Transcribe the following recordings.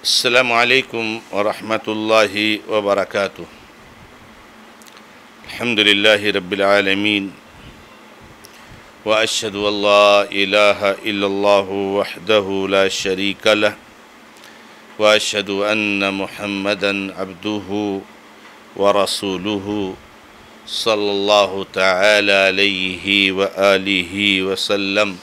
السلام علیکم ورحمۃ اللہ وبرکاتہ۔ الحمد للہ رب العالمین واشہد ان لا الہ الا اللہ وحدہ لا شریک لہ واشہد ان محمدا عبدہ ورسولہ صلی اللہ تعالی علیہ وآلہ وسلم۔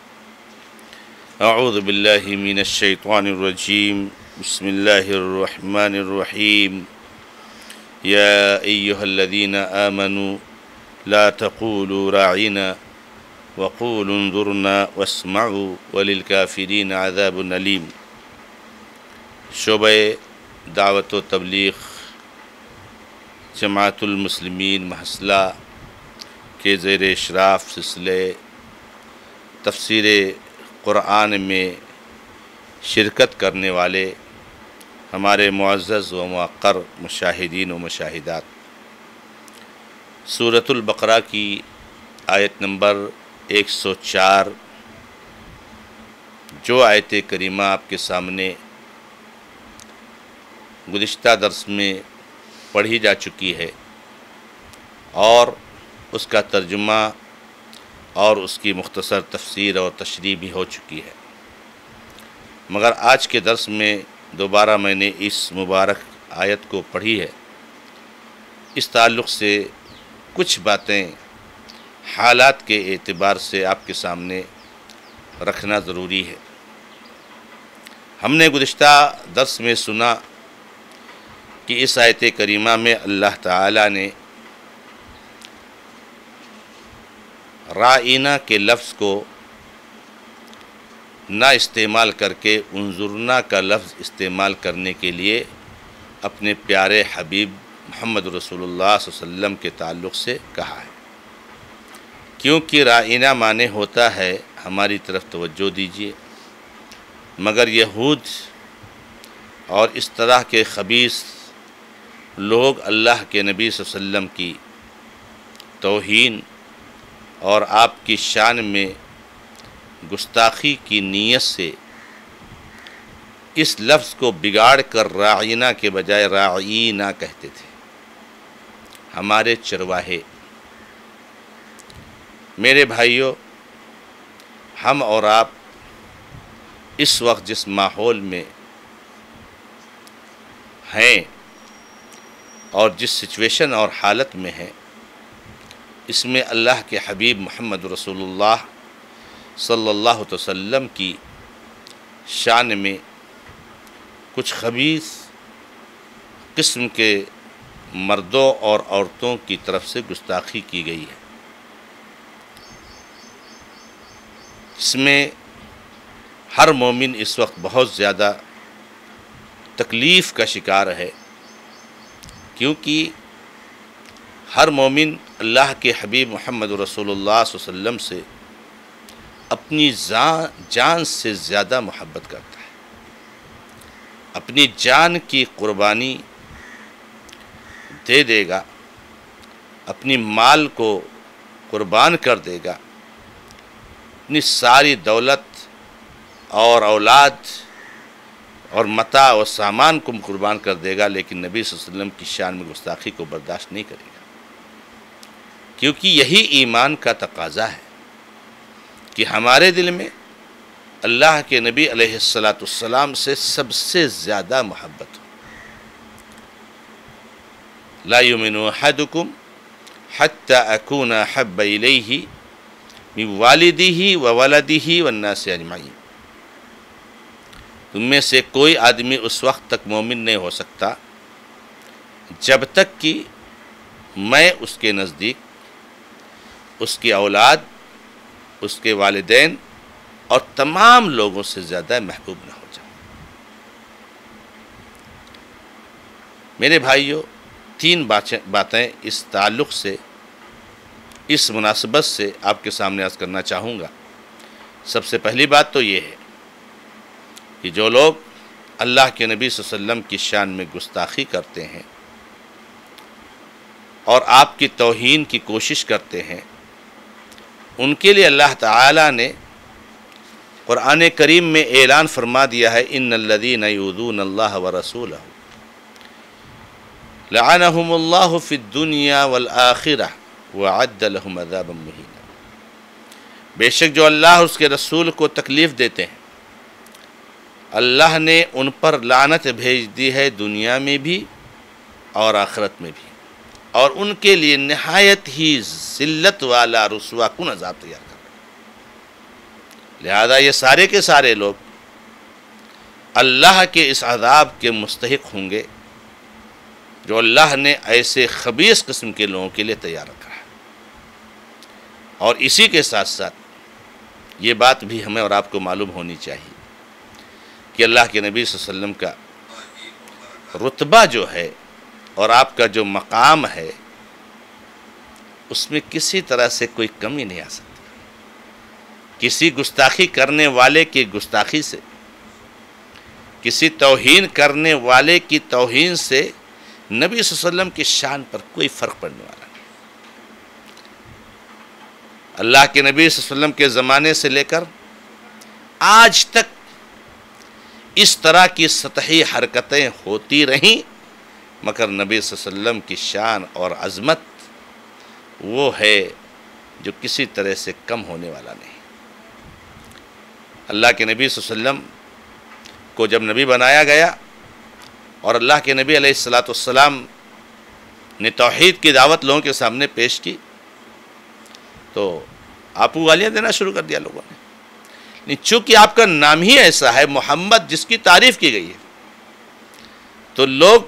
اعوذ باللہ من الشیطان الرجیم، بسم اللہ الرحمن الرحیم۔ یا ایہا الذین آمنوا لا تقولوا راعنا وقولوا انظرنا واسمعوا وللکافرین عذاب علیم۔ شعبہ دعوت و تبلیغ جماعت المسلمین محصلہ کے زیر اشراف سلسلے تفسیر قرآن میں شرکت کرنے والے ہمارے معزز و موقر مشاہدین و مشاہدات، سورۃ البقرہ کی آیت نمبر 104 جو آیت کریمہ آپ کے سامنے گزشتہ درس میں پڑھی جا چکی ہے اور اس کا ترجمہ اور اس کی مختصر تفسیر اور تشریح بھی ہو چکی ہے، مگر آج کے درس میں دوبارہ میں نے اس مبارک آیت کو پڑھی ہے۔ اس تعلق سے کچھ باتیں حالات کے اعتبار سے آپ کے سامنے رکھنا ضروری ہے۔ ہم نے گزشتہ درس میں سنا کہ اس آیت کریمہ میں اللہ تعالیٰ نے رائنا کے لفظ کو نہ استعمال کر کے انظرنا کا لفظ استعمال کرنے کے لیے اپنے پیارے حبیب محمد رسول اللہ صلی اللہ علیہ وسلم کے تعلق سے کہا ہے، کیونکہ رائنا معنی ہوتا ہے ہماری طرف توجہ دیجیے، مگر یہود اور اس طرح کے خبیث لوگ اللہ کے نبی صلی اللہ علیہ وسلم کی توہین اور آپ کی شان میں گستاخی کی نیت سے اس لفظ کو بگاڑ کر راعینا کے بجائے راعینا کہتے تھے، ہمارے چرواہے۔ میرے بھائیوں، ہم اور آپ اس وقت جس ماحول میں ہیں اور جس سچویشن اور حالت میں ہیں، اس میں اللہ کے حبیب محمد رسول اللہ صلی اللہ علیہ وسلم کی شان میں کچھ خبیث قسم کے مردوں اور عورتوں کی طرف سے گستاخی کی گئی ہے۔ اس میں ہر مومن اس وقت بہت زیادہ تکلیف کا شکار ہے، کیونکہ ہر مومن اللہ کے حبیب محمد رسول اللہ صلی اللہ علیہ وسلم سے اپنی جان سے زیادہ محبت کرتا ہے، اپنی جان کی قربانی دے دے گا، اپنی مال کو قربان کر دے گا، اپنی ساری دولت اور اولاد اور متاع و سامان کو قربان کر دے گا، لیکن نبی صلی اللہ علیہ وسلم کی شان میں گستاخی کو برداشت نہیں کرے گا، کیونکہ یہی ایمان کا تقاضا ہے کہ ہمارے دل میں اللہ کے نبی علیہ السلام سے سب سے زیادہ محبت ہو۔ لا یؤمن احدکم حتی اکون احب الیہ من والدہ وولدہ والناس اجمعین۔ تم میں سے کوئی آدمی اس وقت تک مومن نہیں ہو سکتا جب تک کہ میں اس کے نزدیک اس کی اولاد، اس کے والدین اور تمام لوگوں سے زیادہ محبوب نہ ہو جاؤں۔ میرے بھائیوں، تین باتیں اس تعلق سے، اس مناسبت سے آپ کے سامنے عرض کرنا چاہوں گا۔ سب سے پہلی بات تو یہ ہے کہ جو لوگ اللہ کے نبی صلی اللہ علیہ وسلم کی شان میں گستاخی کرتے ہیں اور آپ کی توہین کی کوشش کرتے ہیں، ان کے لیے اللہ تعالیٰ نے قرآن کریم میں اعلان فرما دیا ہے ان الذین یؤذون اللہ ورسولہ لعنہم اللہ فی الدنیا والآخرہ وأعد لهم عذابا مہینا، بے شک جو اللہ اس کے رسول کو تکلیف دیتے ہیں اللہ نے ان پر لعنت بھیج دی ہے دنیا میں بھی اور آخرت میں بھی، اور ان کے لیے نہایت ہی ذلت والا رسوا کن عذاب تیار کر رہا ہے۔ لہذا یہ سارے کے سارے لوگ اللہ کے اس عذاب کے مستحق ہوں گے جو اللہ نے ایسے خبیث قسم کے لوگوں کے لیے تیار رکھا ہے۔ اور اسی کے ساتھ ساتھ یہ بات بھی ہمیں اور آپ کو معلوم ہونی چاہیے کہ اللہ کے نبی صلی اللہ علیہ وسلم کا رتبہ جو ہے اور آپ کا جو مقام ہے اس میں کسی طرح سے کوئی کمی نہیں آ سکتی۔ کسی گستاخی کرنے والے کی گستاخی سے، کسی توہین کرنے والے کی توہین سے نبی صلی اللہ علیہ وسلم کی شان پر کوئی فرق پڑنے والا نہیں۔ اللہ کے نبی صلی اللہ علیہ وسلم کے زمانے سے لے کر آج تک اس طرح کی سطحی حرکتیں ہوتی رہیں، مگر نبی صلی اللہ علیہ وسلم کی شان اور عظمت وہ ہے جو کسی طرح سے کم ہونے والا نہیں۔ اللہ کے نبی صلی اللہ علیہ وسلم کو جب نبی بنایا گیا اور اللہ کے نبی علیہ السلام نے توحید کی دعوت لوگوں کے سامنے پیش کی تو آپو گالیاں دینا شروع کر دیا لوگوں نے، چونکہ آپ کا نام ہی ایسا ہے محمد جس کی تعریف کی گئی ہے، تو لوگ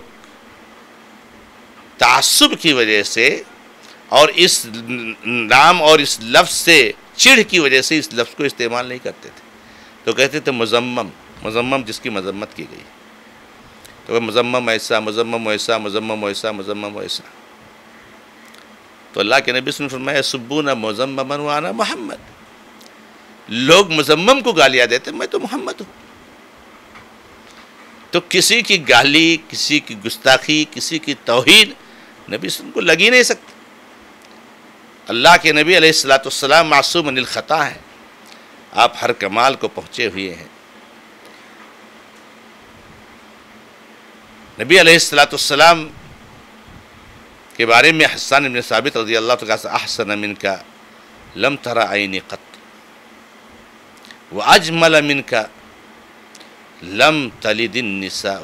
تعصب کی وجہ سے اور اس نام اور اس لفظ سے چڑھ کی وجہ سے اس لفظ کو استعمال نہیں کرتے تھے، تو کہتے تھے مذمم جس کی مذمت کی گئی، تو مذمم ایسا مذمم ویسا مذمم ویسا مذمم ویسا۔ تو اللہ کے نبی صلی اللہ علیہ وسلم نے فرمایا سبون مذمما وانا محمد، لوگ مذمم کو گالیاں دیتے میں تو محمد ہوں۔ تو کسی کی گالی، کسی کی گستاخی، کسی کی توہین نبی صلی اللہ علیہ وسلم کو لگ ہی نہیں سکتی۔ اللہ کے نبی علیہ السلام معصوم عن الخطا ہے، آپ ہر کمال کو پہنچے ہوئے ہیں۔ نبی علیہ السلام کے بارے میں حسان بن ثابت رضی اللہ تعالیٰ سے احسن منک لم تر عینی قط واجمل منک لم تلد النساء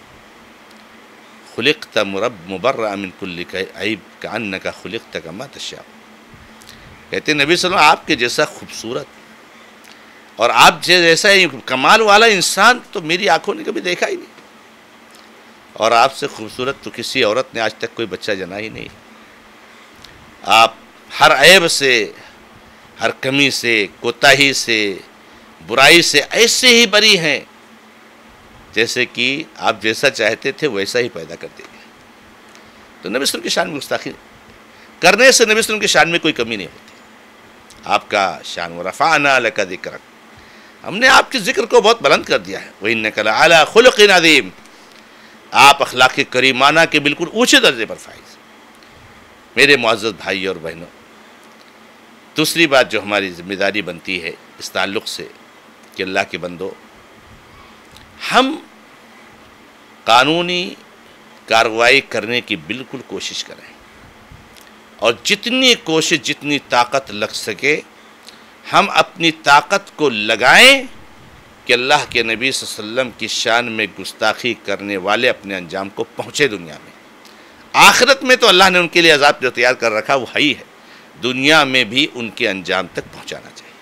خلقت مبرأ من کل عیب کأنک خلقت کما تشاء۔ کہتے ہیں نبی صلی اللہ علیہ وسلم آپ کے جیسا خوبصورت اور آپ جیسا کمال والا انسان تو میری آنکھوں نے کبھی دیکھا ہی نہیں، اور آپ سے خوبصورت تو کسی عورت نے آج تک کوئی بچہ جنا ہی نہیں۔ آپ ہر عیب سے، ہر کمی سے، کوتاہی سے، برائی سے ایسے ہی بری ہیں جیسے کہ آپ جیسا چاہتے تھے ویسا ہی پیدا کر دیں گے۔ تو نبی صلی اللہ علیہ وسلم کی شان میں گستاخی کرنے سے نبی صلی اللہ علیہ وسلم کی شان میں کوئی کمی نہیں ہوتی۔ آپ کا شان ورفعنا لک ذکرک، ہم نے آپ کے ذکر کو بہت بلند کر دیا ہے۔ وَإِنَّكَ لَعَلَىٰ خُلُقٍ عَظِيمٍ، آپ اخلاق کریمانہ کے بالکل اونچے درجے پر فائز۔ میرے معزز بھائی اور بہنوں، دوسری بات جو ہماری ذمہ داری بنتی ہے اس تعلق سے کہ اللہ کے بندو، ہم قانونی کارروائی کرنے کی بالکل کوشش کریں، اور جتنی کوشش، جتنی طاقت لگ سکے ہم اپنی طاقت کو لگائیں کہ اللہ کے نبی صلی اللہ علیہ وسلم کی شان میں گستاخی کرنے والے اپنے انجام کو پہنچے دنیا میں۔ آخرت میں تو اللہ نے ان کے لیے عذاب جو تیار کر رکھا وہ ہی ہے، دنیا میں بھی ان کے انجام تک پہنچانا چاہیے،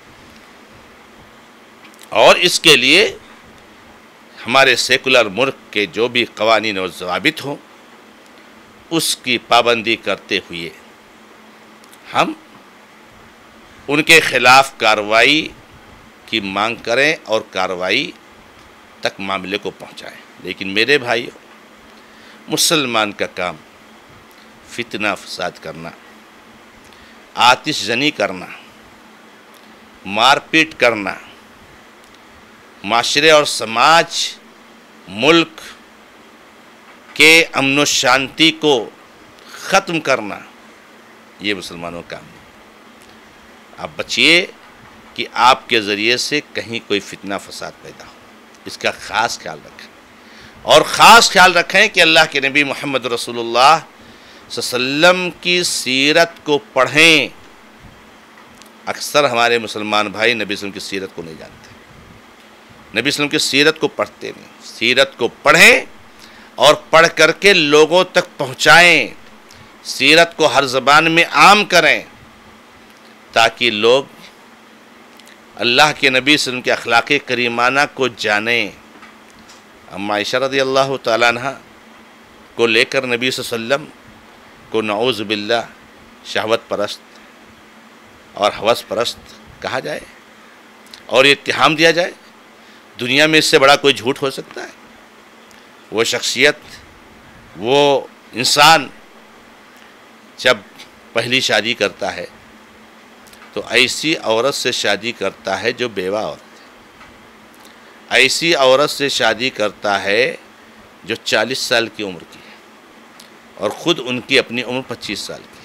اور اس کے لیے ہمارے سیکولر ملک کے جو بھی قوانین اور ضوابط ہوں اس کی پابندی کرتے ہوئے ہم ان کے خلاف کارروائی کی مانگ کریں اور کارروائی تک معاملے کو پہنچائیں۔ لیکن میرے بھائیو، مسلمان کا کام فتنہ فساد کرنا، آتش زنی کرنا، مار پیٹ کرنا، معاشرے اور سماج، ملک کے امن و شانتی کو ختم کرنا، یہ مسلمانوں کا کام ہے۔ آپ بچیے کہ آپ کے ذریعے سے کہیں کوئی فتنہ فساد پیدا ہو، اس کا خاص خیال رکھیں، اور خاص خیال رکھیں کہ اللہ کے نبی محمد رسول اللہ صلی اللہ علیہ وسلم کی سیرت کو پڑھیں۔ اکثر ہمارے مسلمان بھائی نبی صلی اللہ علیہ وسلم کی سیرت کو نہیں جانتے، نبی صلی اللہ علیہ وسلم کی سیرت کو پڑھتے نہیں۔ سیرت کو پڑھیں اور پڑھ کر کے لوگوں تک پہنچائیں، سیرت کو ہر زبان میں عام کریں تاکہ لوگ اللہ کے نبی صلی اللہ علیہ وسلم کے اخلاق کریمانہ کو جانیں۔ اما عائشہ رضی اللہ تعالیٰ عنہ کو لے کر نبی صلی اللہ علیہ وسلم کو نعوذ باللہ شہوت پرست اور ہوس پرست کہا جائے اور یہ اتہام دیا جائے، دنیا میں اس سے بڑا کوئی جھوٹ ہو سکتا ہے؟ وہ شخصیت، وہ انسان جب پہلی شادی کرتا ہے تو ایسی عورت سے شادی کرتا ہے جو بیوہ عورت ہے، ایسی عورت سے شادی کرتا ہے جو 40 سال کی عمر کی ہے اور خود ان کی اپنی عمر 25 سال کی۔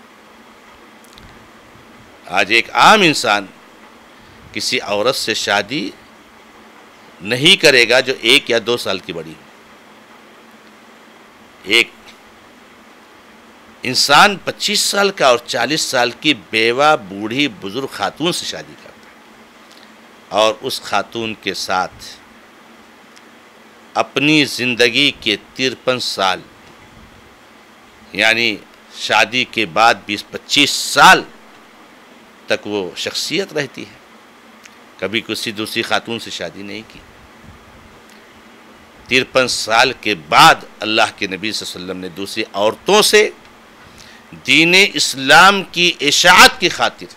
آج ایک عام انسان کسی عورت سے شادی نہیں کرے گا جو 1 یا 2 سال کی بڑی ہو۔ ایک انسان 25 سال کا اور 40 سال کی بیوہ بوڑھی بزرگ خاتون سے شادی کرتا ہے اور اس خاتون کے ساتھ اپنی زندگی کے 53 سال یعنی شادی کے بعد 20-25 سال تک وہ شخصیت رہتی ہے، کبھی کسی دوسری خاتون سے شادی نہیں کی۔ 53 سال کے بعد اللہ کے نبی صلی اللہ علیہ وسلم نے دوسری عورتوں سے دین اسلام کی اشاعت کی خاطر،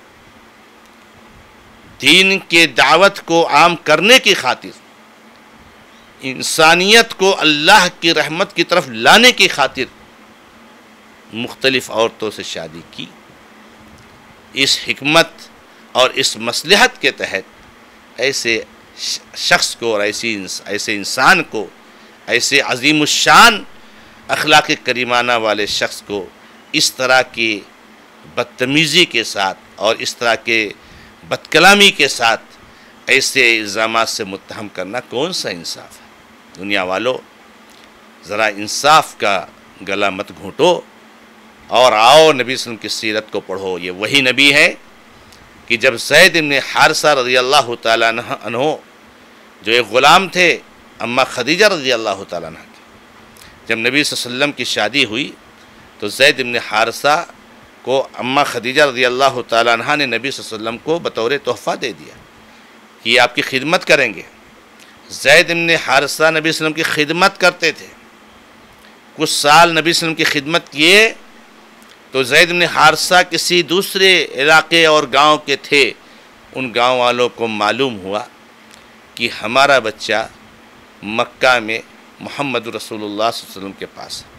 دین کے دعوت کو عام کرنے کی خاطر، انسانیت کو اللہ کی رحمت کی طرف لانے کی خاطر مختلف عورتوں سے شادی کی۔ اس حکمت اور اس مصلحت کے تحت ایسے شخص کو اور ایسے انسان کو، ایسے عظیم الشان اخلاق کریمانہ والے شخص کو اس طرح کی بدتمیزی کے ساتھ اور اس طرح کے بد کلامی کے ساتھ ایسے الزامات سے متہم کرنا کون سا انصاف ہے؟ دنیا والو، ذرا انصاف کا گلا مت گھونٹو اور آؤ نبی صلی اللہ علیہ وسلم کی سیرت کو پڑھو۔ یہ وہی نبی ہے کہ جب زید بن حارثہ رضی اللہ تعالیٰ عنہ جو ایک غلام تھے اما خدیجہ رضی اللہ تعالیٰ عنہ کے، جب نبی صلی اللہ علیہ وسلم کی شادی ہوئی تو زید بن حارثہ کو اما خدیجہ رضی اللہ تعالیٰ عنہ نے نبی صلی اللہ علیہ وسلم کو بطور تحفہ دے دیا کہ یہ آپ کی خدمت کریں گے۔ زید بن حارثہ نبی صلی اللہ علیہ وسلم کی خدمت کرتے تھے، کچھ سال نبی صلی اللہ علیہ وسلم کی خدمت کیے تو زید بن حارثہ کسی دوسرے علاقے اور گاؤں کے تھے، ان گاؤں والوں کو معلوم ہوا کہ ہمارا بچہ مکہ میں محمد رسول اللہ صلی اللہ علیہ وسلم کے پاس ہے۔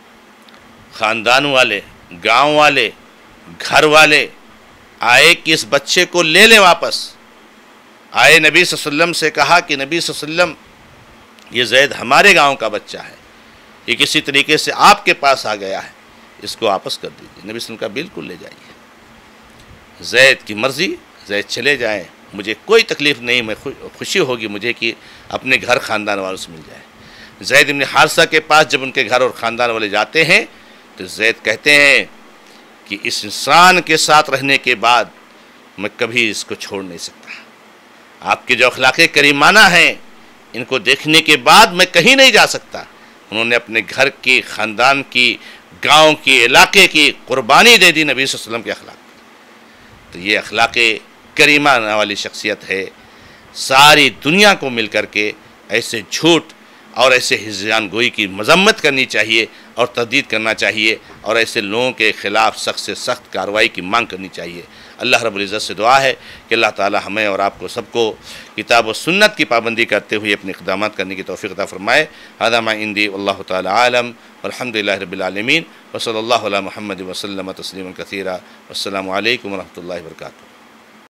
خاندان والے، گاؤں والے، گھر والے آئے کہ اس بچے کو لے لیں واپس۔ آئے نبی صلی اللہ علیہ وسلم سے کہا کہ نبی صلی اللہ علیہ وسلم یہ زید ہمارے گاؤں کا بچہ ہے، یہ کسی طریقے سے آپ کے پاس آ گیا ہے، اس کو واپس کر دیجیے۔ نبی صلی اللہ علیہ وسلم کا بالکل لے جائیے، زید کی مرضی، زید چلے جائیں، مجھے کوئی تکلیف نہیں، میں خوشی ہوگی مجھے کہ اپنے گھر خاندان والوں سے مل جائے۔ زید بن حارثہ کے پاس جب ان کے گھر اور خاندان والے جاتے ہیں تو زید کہتے ہیں کہ اس انسان کے ساتھ رہنے کے بعد میں کبھی اس کو چھوڑ نہیں سکتا، آپ کے جو اخلاق کریمانہ ہیں ان کو دیکھنے کے بعد میں کہیں نہیں جا سکتا۔ انہوں نے اپنے گھر کی، خاندان کی، گاؤں کی، علاقے کی قربانی دے دی نبی صلی اللہ علیہ وسلم کے اخلاق۔ تو یہ اخلاق کریمانہ والی شخصیت ہے۔ ساری دنیا کو مل کر کے ایسے جھوٹ اور ایسے ہذیان گوئی کی مذمت کرنی چاہیے اور تردید کرنا چاہیے، اور ایسے لوگوں کے خلاف سخت سے سخت کارروائی کی مانگ کرنی چاہیے۔ اللہ رب العزت سے دعا ہے کہ اللہ تعالی ہمیں اور آپ کو سب کو کتاب و سنت کی پابندی کرتے ہوئے اپنے اقدامات کرنے کی توفیق عطا فرمائے۔ ھذا ما عندی واللہ تعالی عالم، والحمد للہ رب العالمین، وصلی اللہ علی محمد وسلم تسلیما کثیرا، والسلام علیکم ورحمۃ اللہ وبرکاتہ۔